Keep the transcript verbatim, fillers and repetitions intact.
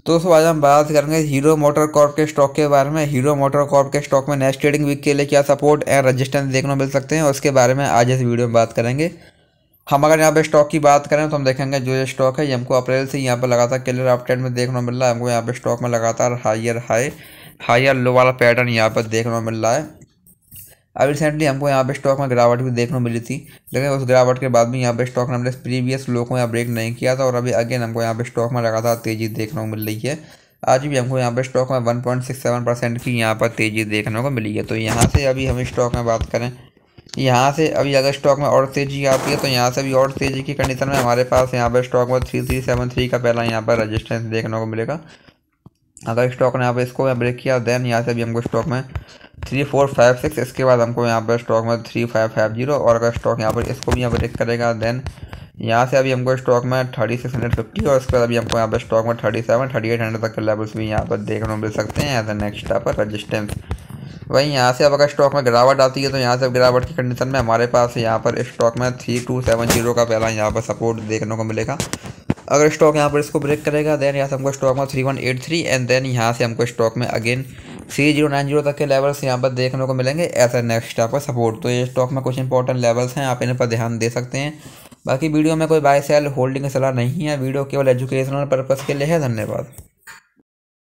तो दोस्तों आज हम बात करेंगे हीरो मोटर कॉर्प के स्टॉक के बारे में। हीरो मोटर कॉर्प के स्टॉक में नेक्स्ट ट्रेडिंग वीक के लिए क्या सपोर्ट एंड रेजिस्टेंस देखने को मिल सकते हैं, उसके बारे में आज इस वीडियो में बात करेंगे। हम अगर यहाँ पे स्टॉक की बात करें तो हम देखेंगे जो ये स्टॉक है ये हमको अप्रैल से यहाँ पर लगातार क्लियर अपट्रेंड में देखने को मिल रहा है। हमको यहाँ पे स्टॉक में लगातार हायर हाई हायर लो वाला पैटर्न यहाँ पर देखने को मिल रहा है। अब रिसेंटली हमको यहाँ पे स्टॉक में गिरावट भी देखने को मिली थी, लेकिन उस गिरावट के बाद भी यहाँ पे स्टॉक ने हमने प्रीवियस लो को यहाँ ब्रेक नहीं किया था और अभी अगेन हमको यहाँ पे स्टॉक में लगातार तेज़ी देखने को मिल रही है। आज भी हमको यहाँ पे स्टॉक में one point six seven percent की यहाँ पर तेज़ी देखने को मिली है। तो यहाँ से अभी हम स्टॉक में बात करें, यहाँ से अभी अगर स्टॉक में और तेज़ी आती है तो यहाँ से भी और तेज़ी की कंडीशन में हमारे पास यहाँ पर स्टॉक में थ्री थ्री सेवन थ्री का पहला यहाँ पर रजिस्टेंस देखने को मिलेगा। अगर स्टॉक ने यहाँ पर इसको ब्रेक किया देन यहाँ से भी हमको स्टॉक में थ्री फोर फाइव सिक्स, इसके बाद हमको यहाँ पर स्टॉक में थ्री फाइव फाइव जीरो, और अगर स्टॉक यहाँ पर इसको भी यहाँ ब्रेक करेगा देन यहाँ से अभी हमको स्टॉक में थर्टी सिक्स हंड्रेड फिफ्टी और इसके बाद अभी हमको यहाँ पर स्टॉक में thirty seven thirty eight hundred तक के लेवल्स भी यहाँ पर देखने को मिल सकते हैं एज अ नेक्स्ट यहाँ पर रजिस्टेंस। वहीं यहाँ से अब अगर स्टॉक में गिरावट आती है तो यहाँ से गिरावट की कंडीशन में हमारे पास यहाँ पर स्टॉक में थ्री टू सेवन जीरो का पहला यहाँ पर सपोर्ट देखने को मिलेगा। अगर स्टॉक यहाँ पर इसको ब्रेक करेगा देन यहाँ से हमको स्टॉक में three one eight three and then यहाँ से हमको स्टॉक में again three zero nine zero तक के लेवल्स यहाँ पर देखने को मिलेंगे एज अ नेक्स्ट यहाँ पर सपोर्ट। तो ये स्टॉक में कुछ इंपॉर्टेंट लेवल्स हैं, आप इन पर ध्यान दे सकते हैं। बाकी वीडियो में कोई बाय सेल होल्डिंग की सलाह नहीं है, वीडियो केवल एजुकेशनल पर्पज़ के लिए है। धन्यवाद।